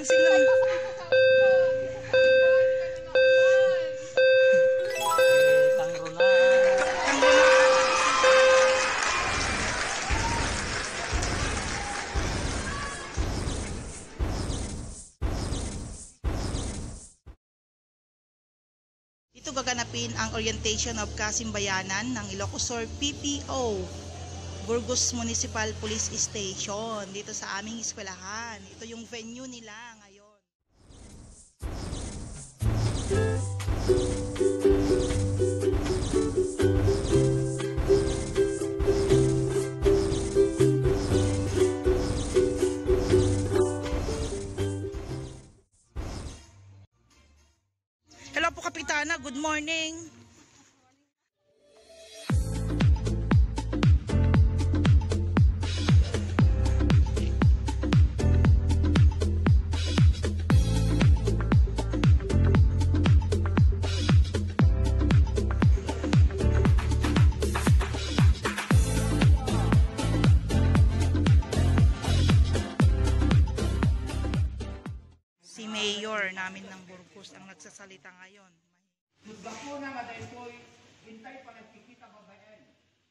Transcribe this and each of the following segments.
Dancing naman. Dito gaganapin ang orientation of Kasimbayanan ng Ilocos Sur PPO, Burgos Municipal Police Station, dito sa aming eskwelahan. Ito yung venue nila ngayon. Hello po, Kapitana. Good morning. Si Mayor namin ng Burgos ang nagsasalita ngayon. Bakuna nga dahil ko'y hintay pa nagkikita babayan.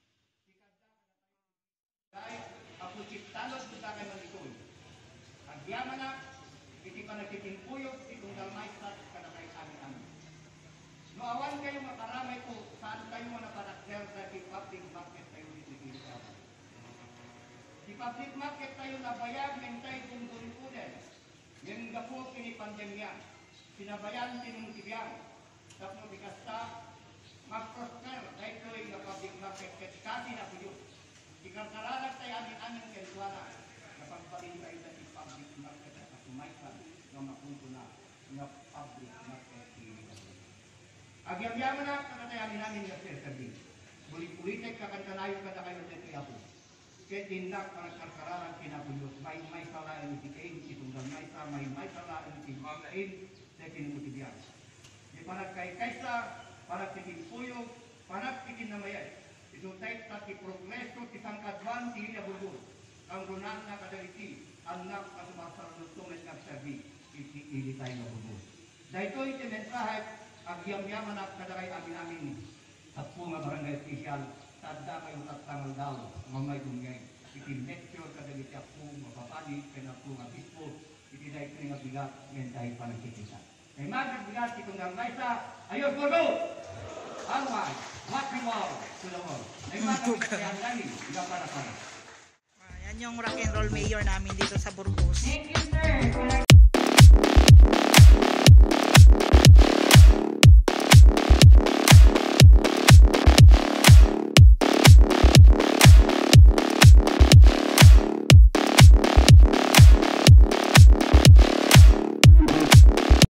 Dahil ako chiptalos kita kay Malikoy. Ang yaman na, hindi pa nagkitimpuyog, itong dalmay sa kanakay amin-amin. Noawan kayo makaramay ko, saan kayo manaparakter sa public market tayo dito dito. Di public market tayo nabayag, mentay kung duripunan. Yung gapo pinipandemya, sinabayan tinong tibiyang, tapos bigasta, mag-prosper, dahil ko'y public market, kasi na po yun. Ikarkaralag tayo amin-amin kentuana, napagparin tayo sa public market at kumaykan na mapunto na public market. Agyam-yaman na, kakatay amin-amin yung sabi. Bulit-bulitek kakantanayo ka na kayo sa tiyapo. Kaya tindak para karkaralan kinapuyos, may salaan ni Tikain, itunggal may salaan ni Tikain, sa kinumutibyan. Di panag kay kaysa, panag tikin puyog, panag tikin namayan. Ito tayo sa progreso, isang kadwan, tili na bulbul. Ang runan na kadaliti, anak at sumasarang tumis nagsabi, ili tayo na bulbul. Dahil ito itimensahe, ang yam-yaman at kadaray amin-amin sa punga barangay official, tanda kayong tatangal daw, mamay dumingay. Itin-lecture kadaliti ako, mapapani, kanapong abispo, itinay ko nga bigat, yan dahil pa nagkikita. Kaya magbigat, itong nangay sa, ayos Borgo! Alway, matrimal, sulawon. Ay magbigat, kaya lagi, hindi para. Yan yung rock and roll mayor namin dito sa Burgos. Thank you, sir.